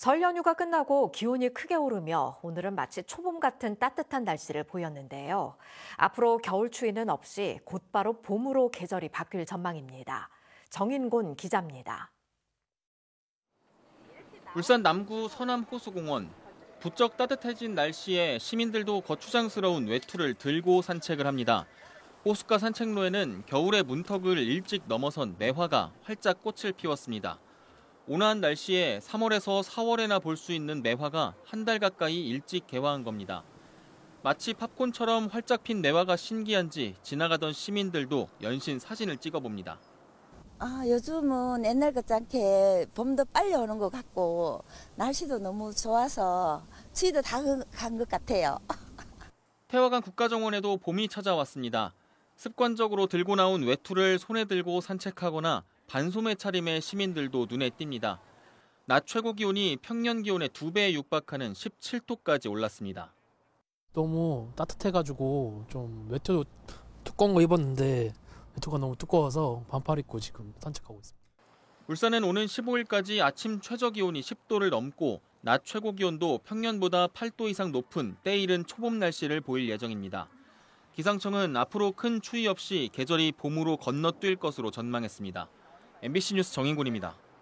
설 연휴가 끝나고 기온이 크게 오르며 오늘은 마치 초봄 같은 따뜻한 날씨를 보였는데요. 앞으로 겨울 추위는 없이 곧바로 봄으로 계절이 바뀔 전망입니다. 정인곤 기자입니다. 울산 남구 서남호수공원. 부쩍 따뜻해진 날씨에 시민들도 거추장스러운 외투를 들고 산책을 합니다. 호숫가 산책로에는 겨울의 문턱을 일찍 넘어선 매화가 활짝 꽃을 피웠습니다. 온화한 날씨에 3월에서 4월에나 볼 수 있는 매화가 한 달 가까이 일찍 개화한 겁니다. 마치 팝콘처럼 활짝 핀 매화가 신기한지 지나가던 시민들도 연신 사진을 찍어봅니다. 요즘은 옛날 같지 않게 봄도 빨리 오는 것 같고 날씨도 너무 좋아서 추위도 다 간 것 같아요. 태화강 국가정원에도 봄이 찾아왔습니다. 습관적으로 들고 나온 외투를 손에 들고 산책하거나 반소매 차림의 시민들도 눈에 띕니다. 낮 최고 기온이 평년 기온의 2배에 육박하는 17도까지 올랐습니다. 너무 따뜻해가지고 좀 외투 두꺼운 거 입었는데 외투가 너무 두꺼워서 반팔 입고 지금 산책하고 있습니다. 울산은 오는 15일까지 아침 최저 기온이 10도를 넘고 낮 최고 기온도 평년보다 8도 이상 높은 때이른 초봄 날씨를 보일 예정입니다. 기상청은 앞으로 큰 추위 없이 계절이 봄으로 건너뛸 것으로 전망했습니다. MBC 뉴스 정인곤입니다.